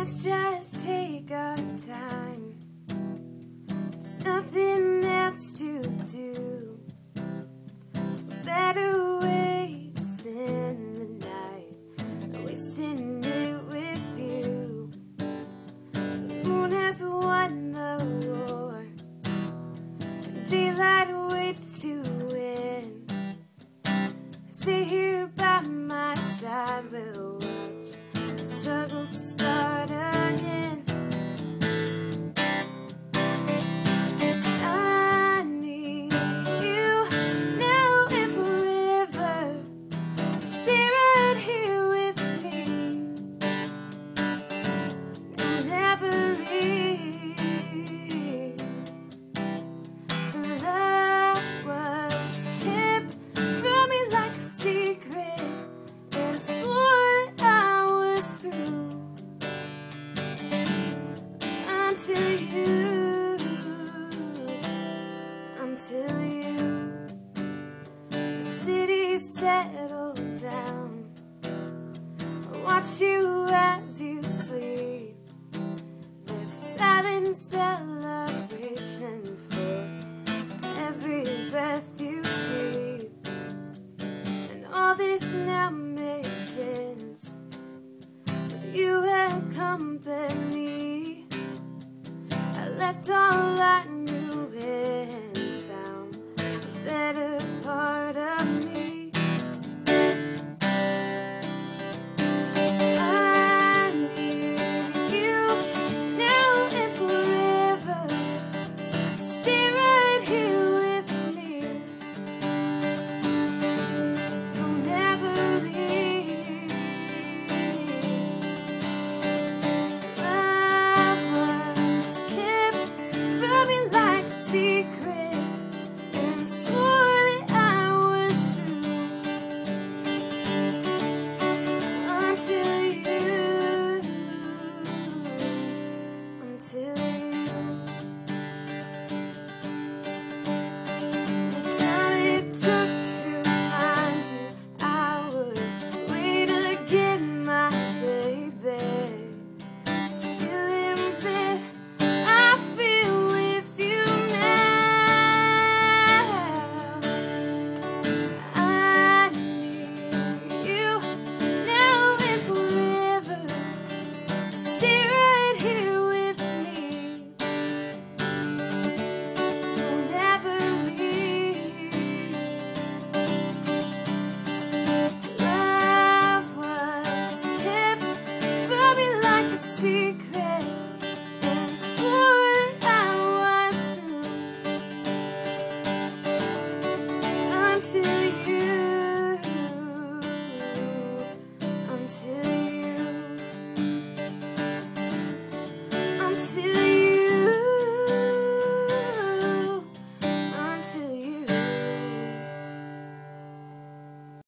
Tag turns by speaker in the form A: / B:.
A: Let's just take our time. There's nothing else to do. Better way to spend the night, wasting it with you. The moon has won the war, and daylight waits to win. Stay here by my side, we'll watch the struggle start again. I need you now and forever. Stay right here with me. Don't ever leave. Love was kept from me like a secret, and I swore I was through until you, the city settled down. I watch you as you sleep. There's silent celebration for every breath you breathe, and all this now makes sense. You had company. I left all I knew and found a better